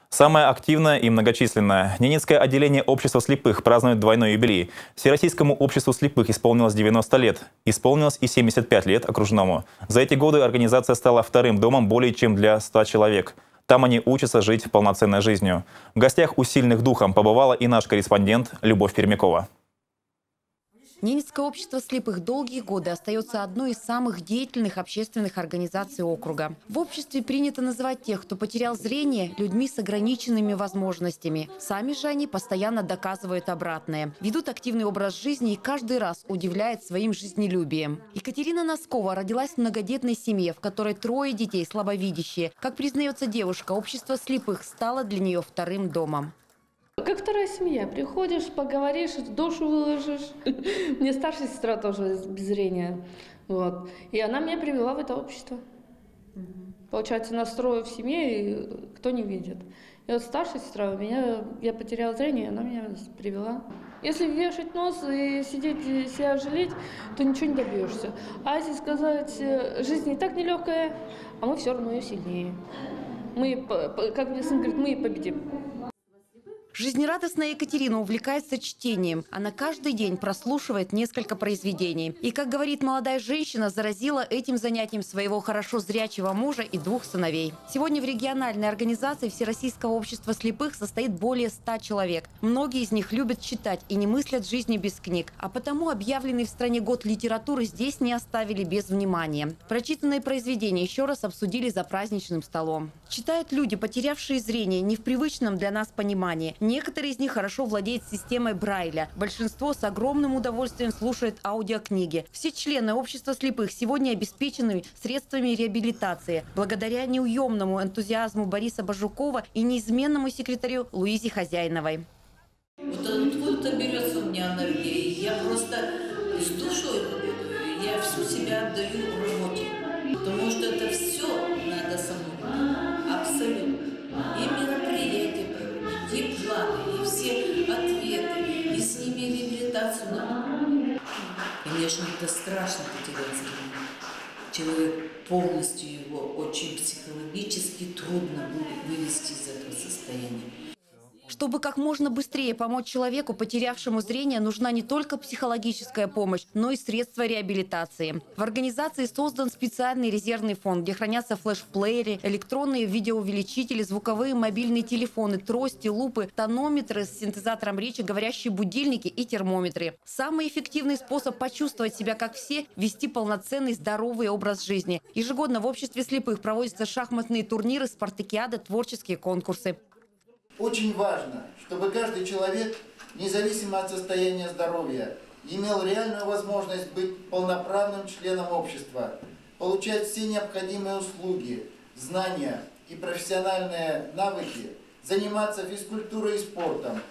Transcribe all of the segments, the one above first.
Самое активное и многочисленное. Ненецкое отделение общества слепых празднует двойной юбилей. Всероссийскому обществу слепых исполнилось 90 лет. Исполнилось и 75 лет окружному. За эти годы организация стала вторым домом более чем для 100 человек. Там они учатся жить полноценной жизнью. В гостях у сильных духом побывала и наш корреспондент Любовь Пермякова. Ненецкое общество слепых долгие годы остается одной из самых деятельных общественных организаций округа. В обществе принято называть тех, кто потерял зрение, людьми с ограниченными возможностями. Сами же они постоянно доказывают обратное. Ведут активный образ жизни и каждый раз удивляют своим жизнелюбием. Екатерина Носкова родилась в многодетной семье, в которой 3 детей слабовидящие. Как признается девушка, общество слепых стало для нее вторым домом. Как вторая семья. Приходишь, поговоришь, душу выложишь. Мне старшая сестра тоже без зрения. Вот. И она меня привела в это общество. Получается, нас 3 в семье, и кто не видит. И вот старшая сестра, я потеряла зрение, она меня привела. Если вешать нос и сидеть себя жалеть, то ничего не добьешься. А если сказать, жизнь и так нелегкая, а мы все равно ее сильнее. Мы, как мне сын говорит, мы победим. Жизнерадостная Екатерина увлекается чтением. Она каждый день прослушивает несколько произведений. И, как говорит молодая женщина, заразила этим занятием своего хорошо зрячего мужа и 2 сыновей. Сегодня в региональной организации Всероссийского общества слепых состоит более 100 человек. Многие из них любят читать и не мыслят жизни без книг. А потому объявленный в стране год литературы здесь не оставили без внимания. Прочитанные произведения еще раз обсудили за праздничным столом. Читают люди, потерявшие зрение, не в привычном для нас понимании. Некоторые из них хорошо владеют системой Брайля. Большинство с огромным удовольствием слушает аудиокниги. Все члены общества слепых сегодня обеспечены средствами реабилитации. Благодаря неуемному энтузиазму Бориса Бажукова и неизменному секретарю Луизе Хозяиновой. Вот откуда-то берется у меня энергия. И я просто с душой, я всю себя отдаю работе. Потому что это все надо самому. Абсолютно. И мероприятия проводить, и планы, и все ответы, и с ними реабилитацию надо. Конечно, это страшно потерять зрение. Человек полностью его очень психологически трудно будет вывести из этого состояния. Чтобы как можно быстрее помочь человеку, потерявшему зрение, нужна не только психологическая помощь, но и средства реабилитации. В организации создан специальный резервный фонд, где хранятся флеш-плееры, электронные видеоувеличители, звуковые мобильные телефоны, трости, лупы, тонометры с синтезатором речи, говорящие будильники и термометры. Самый эффективный способ почувствовать себя как все – вести полноценный здоровый образ жизни. Ежегодно в обществе слепых проводятся шахматные турниры, спартакиады, творческие конкурсы. Очень важно, чтобы каждый человек, независимо от состояния здоровья, имел реальную возможность быть полноправным членом общества, получать все необходимые услуги, знания и профессиональные навыки, заниматься физкультурой и спортом,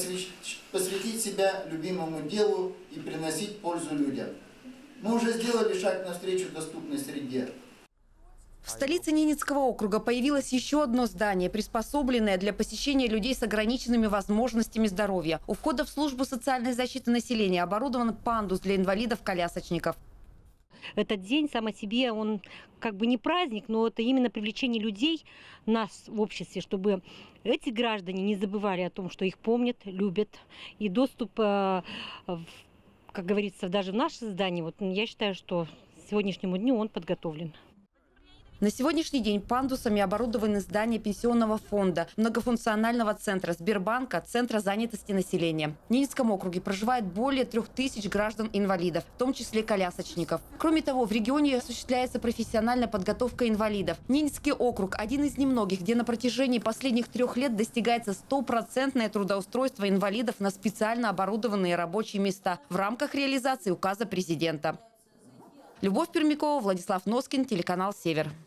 посвятить себя любимому делу и приносить пользу людям. Мы уже сделали шаг навстречу доступной среде. В столице Ненецкого округа появилось еще одно здание, приспособленное для посещения людей с ограниченными возможностями здоровья. У входа в службу социальной защиты населения оборудован пандус для инвалидов-колясочников. Этот день сам о себе, он как бы не праздник, но это именно привлечение людей, нас в обществе, чтобы эти граждане не забывали о том, что их помнят, любят. И доступ, как говорится, даже в наше здание, вот я считаю, что к сегодняшнему дню он подготовлен. На сегодняшний день пандусами оборудованы здания пенсионного фонда, многофункционального центра Сбербанка, Центра занятости населения. В Ненецком округе проживает более 3000 граждан-инвалидов, в том числе колясочников. Кроме того, в регионе осуществляется профессиональная подготовка инвалидов. Ненецкий округ – один из немногих, где на протяжении последних 3 лет достигается 100% трудоустройство инвалидов на специально оборудованные рабочие места в рамках реализации указа президента. Любовь Пермякова, Владислав Носкин, телеканал «Север».